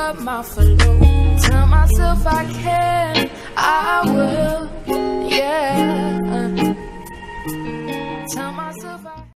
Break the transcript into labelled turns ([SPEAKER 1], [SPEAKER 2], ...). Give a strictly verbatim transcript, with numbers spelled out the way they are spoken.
[SPEAKER 1] up my flow. Tell myself I can, I will, yeah. Tell my